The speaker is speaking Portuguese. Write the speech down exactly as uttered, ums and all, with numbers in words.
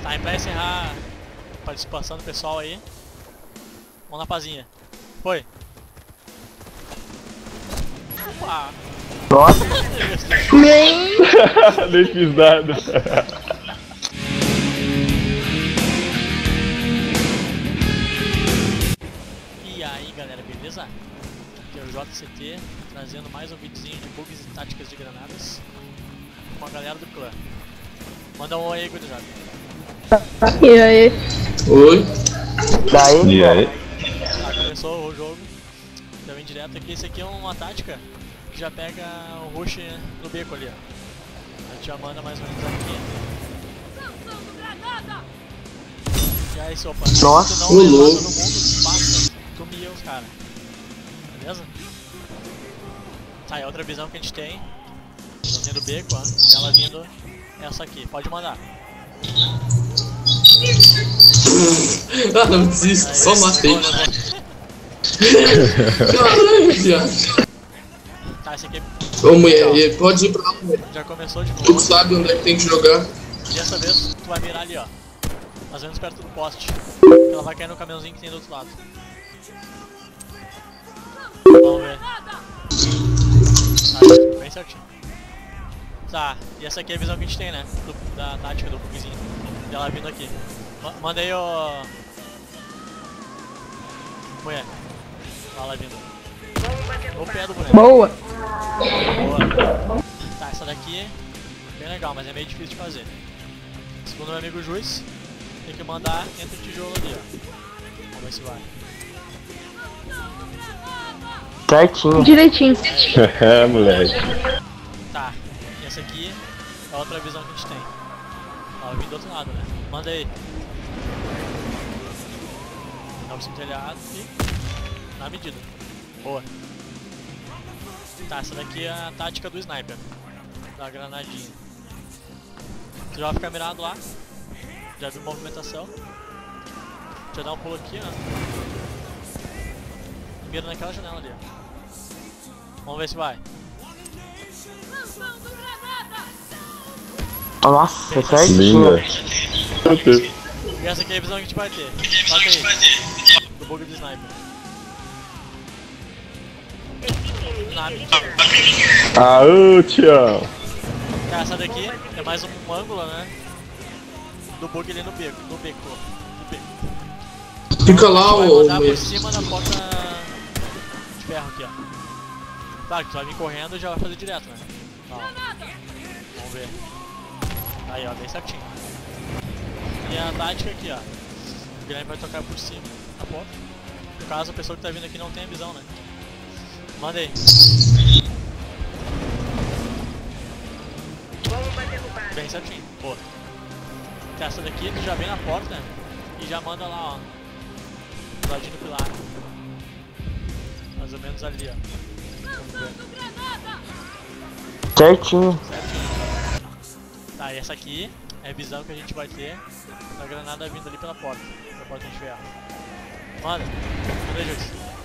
Tá, e pra encerrar a participação do pessoal aí, vamos na pazinha. Foi. Opa! Nossa! Nem! Nem fiz nada. E aí galera, beleza? Aqui é o J C T, trazendo mais um videozinho de bugs e táticas de granadas com a galera do clã. Manda um oi aí, gurizada. E aí? Oi. Daí? E aí? Tá, começou o jogo. Já vem direto aqui. Esse aqui é uma tática que já pega o rush no beco ali, ó. A gente já manda mais ou menos aqui. E aí, sopa. Nossa, se tu não louco. levanta no mundo, passa, tu mia os caras. Beleza? Tá, é outra visão que a gente tem. Visãozinha do beco, ó. Ela vindo essa aqui. Pode mandar. Ah, não desisto, Aí, só matei. levou, levou. Caralho, viado. Tá, esse aqui Ô mulher, pode ir pra lá, mulher. já começou de Tu novo. sabe onde é que tem que jogar. E dessa vez tu vai mirar ali, ó. Mais ou menos perto do poste. Ela vai cair no caminhãozinho que tem do outro lado. Vamos ver. Tá, bem certinho. Tá, e essa aqui é a visão que a gente tem, né? Do, da tática do bugzinho. Dela vindo aqui. Ma manda aí, ó. Mulher. Olha ela vindo. No pé do boneco. Boa! Boa. Tá, essa daqui é bem legal, mas é meio difícil de fazer. Segundo meu amigo Juiz, tem que mandar entre o tijolo ali, ó. Vamos ver se vai. Certinho. Direitinho. É, moleque. Tá, e essa aqui é a outra visão que a gente tem. Ó, eu vim do outro lado, né? Manda aí. Dá por cima do telhado e na medida. Boa. Tá, essa daqui é a tática do sniper. Da granadinha. Tu já vai ficar mirado lá. Já viu movimentação. Deixa eu dar um pulo aqui, ó. E mira naquela janela ali, ó. Vamos ver se vai. Nossa, certinho. Linda. E essa aqui é a visão que a gente vai ter. Bota aí. Do bug do sniper. Na medida. Ah, ô, Tião. Tá, essa daqui é mais um ângulo, né? Do bug ali no beco. No beco. No beco. Fica lá, Vai ô mandar por mulher. cima da porta de ferro aqui, ó. Claro que tu vai vir correndo e já vai fazer direto, né? Ó. Vamos ver. Aí, ó, bem certinho. E a tática aqui, ó. O Guilherme vai tocar por cima da porta. No caso, a pessoa que tá vindo aqui não tem a visão, né? Manda aí. Bem certinho, boa. Essa daqui tu já vem na porta e já manda lá, ó. Do ladinho do pilar. Mais ou menos ali, ó. Vamos ver. Certinho. Certinho. Tá, e essa aqui é a visão que a gente vai ter da granada vindo ali pela porta. Da porta de ferro. Manda. Manda aí, Juiz.